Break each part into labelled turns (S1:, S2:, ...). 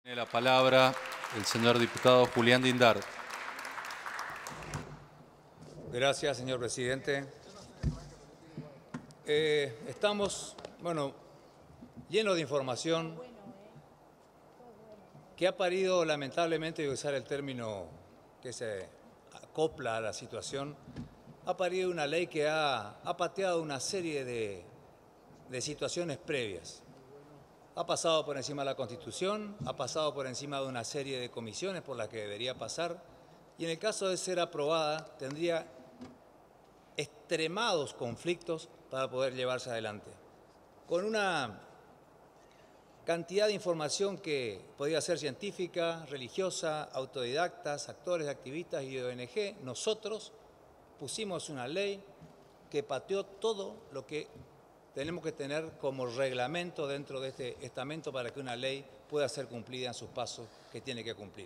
S1: Tiene la palabra el señor diputado Julián Dindar.
S2: Gracias, señor presidente. Estamos, llenos de información que ha parido, lamentablemente, voy a usar el término que se acopla a la situación, ha parido una ley que ha pateado una serie de situaciones previas. Ha pasado por encima de la Constitución, ha pasado por encima de una serie de comisiones por las que debería pasar, y en el caso de ser aprobada tendría extremados conflictos para poder llevarse adelante. Con una cantidad de información que podía ser científica, religiosa, autodidactas, actores, activistas y ONG, nosotros pusimos una ley que pateó todo lo que tenemos que tener como reglamento dentro de este estamento para que una ley pueda ser cumplida en sus pasos que tiene que cumplir.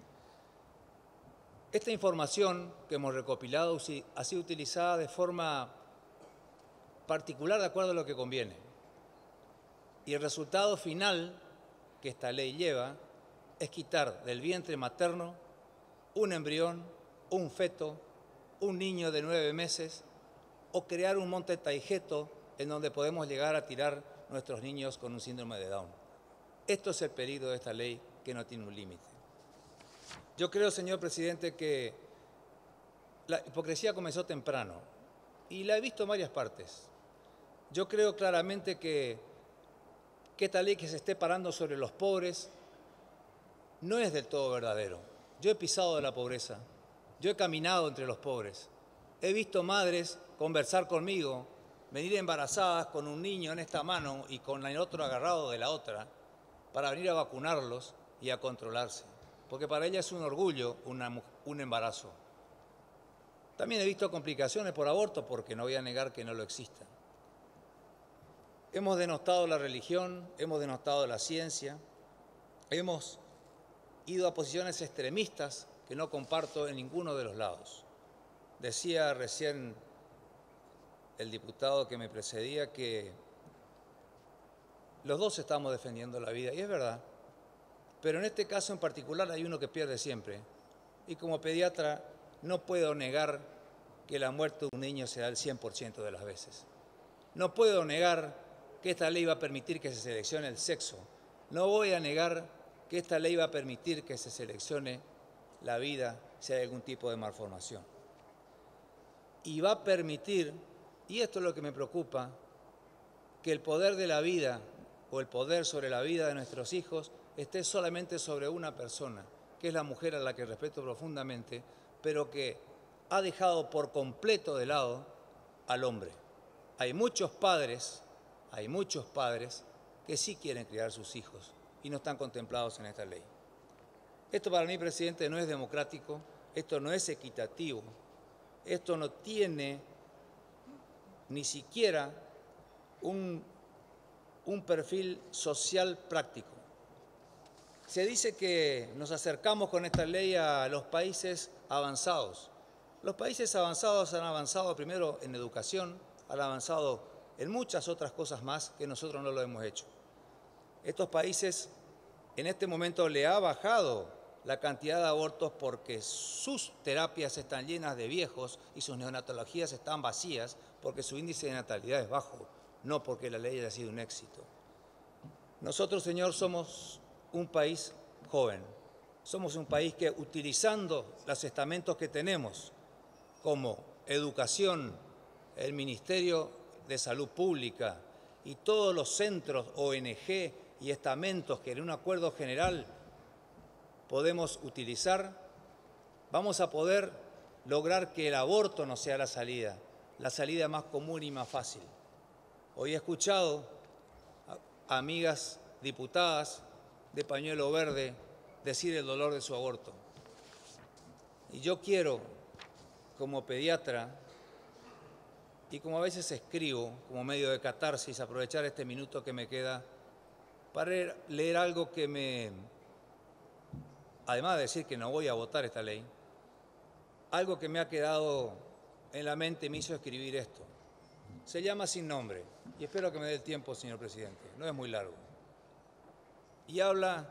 S2: Esta información que hemos recopilado ha sido utilizada de forma particular de acuerdo a lo que conviene. Y el resultado final que esta ley lleva es quitar del vientre materno un embrión, un feto, un niño de 9 meses o crear un monte taijeto en donde podemos llegar a tirar nuestros niños con un síndrome de Down. Esto es el peligro de esta ley que no tiene un límite. Yo creo, señor presidente, que la hipocresía comenzó temprano y la he visto en varias partes. Yo creo claramente que esta ley que se esté parando sobre los pobres no es del todo verdadero. Yo he pisado de la pobreza, yo he caminado entre los pobres, he visto madres conversar conmigo, venir embarazadas con un niño en esta mano y con el otro agarrado de la otra para venir a vacunarlos y a controlarse, porque para ella es un orgullo un embarazo. También he visto complicaciones por aborto, porque no voy a negar que no lo existan. Hemos denostado la religión, hemos denostado la ciencia, hemos ido a posiciones extremistas que no comparto en ninguno de los lados. Decía recién el diputado que me precedía que los dos estamos defendiendo la vida, y es verdad, pero en este caso en particular hay uno que pierde siempre, y como pediatra no puedo negar que la muerte de un niño se da el 100% de las veces. No puedo negar que esta ley va a permitir que se seleccione el sexo. No voy a negar que esta ley va a permitir que se seleccione la vida si hay algún tipo de malformación. Y va a permitir, y esto es lo que me preocupa, que el poder de la vida o el poder sobre la vida de nuestros hijos esté solamente sobre una persona, que es la mujer a la que respeto profundamente, pero que ha dejado por completo de lado al hombre. Hay muchos padres que sí quieren criar sus hijos y no están contemplados en esta ley. Esto para mí, presidente, no es democrático, esto no es equitativo, esto no tiene ni siquiera un perfil social práctico. Se dice que nos acercamos con esta ley a los países avanzados. Los países avanzados han avanzado primero en educación, han avanzado en muchas otras cosas más que nosotros no lo hemos hecho. Estos países en este momento le ha bajado la cantidad de abortos porque sus terapias están llenas de viejos y sus neonatologías están vacías porque su índice de natalidad es bajo, no porque la ley haya sido un éxito. Nosotros, señor, somos un país joven. Somos un país que, utilizando los estamentos que tenemos, como educación, el Ministerio de Salud Pública y todos los centros, ONG y estamentos que en un acuerdo general podemos utilizar, vamos a poder lograr que el aborto no sea la salida más común y más fácil. Hoy he escuchado a amigas diputadas de pañuelo verde decir el dolor de su aborto. Y yo quiero, como pediatra, y como a veces escribo como medio de catarsis, aprovechar este minuto que me queda para leer algo que además de decir que no voy a votar esta ley, algo que me ha quedado en la mente y me hizo escribir esto. Se llama Sin Nombre, y espero que me dé el tiempo, señor presidente, no es muy largo. Y habla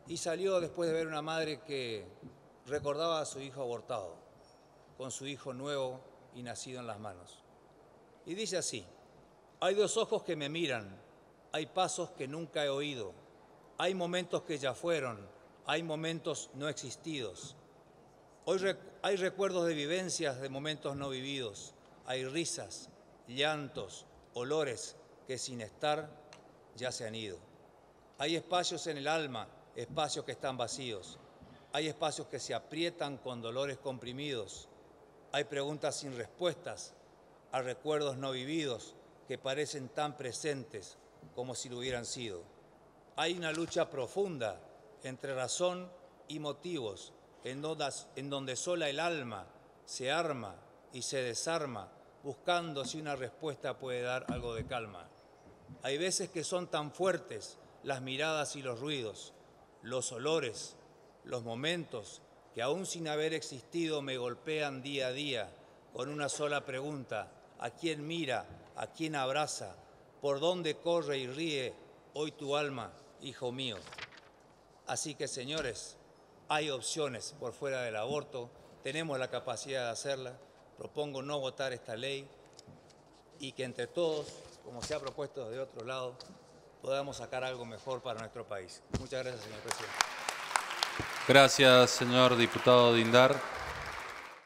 S2: y salió después de ver una madre que recordaba a su hijo abortado, con su hijo nuevo y nacido en las manos. Y dice así: hay dos ojos que me miran, hay pasos que nunca he oído, hay momentos que ya fueron, hay momentos no existidos. Hoy hay recuerdos de vivencias de momentos no vividos, hay risas, llantos, olores que sin estar ya se han ido. Hay espacios en el alma, espacios que están vacíos, hay espacios que se aprietan con dolores comprimidos, hay preguntas sin respuestas, hay recuerdos no vividos que parecen tan presentes como si lo hubieran sido. Hay una lucha profunda entre razón y motivos, en donde sola el alma se arma y se desarma, buscando si una respuesta puede dar algo de calma. Hay veces que son tan fuertes las miradas y los ruidos, los olores, los momentos, que aún sin haber existido me golpean día a día con una sola pregunta: ¿a quién mira? ¿A quién abraza? ¿Por dónde corre y ríe hoy tu alma, hijo mío? Así que, señores, hay opciones por fuera del aborto, tenemos la capacidad de hacerla. Propongo no votar esta ley y que entre todos, como se ha propuesto de otro lado, podamos sacar algo mejor para nuestro país. Muchas gracias, señor presidente.
S1: Gracias, señor diputado Dindar.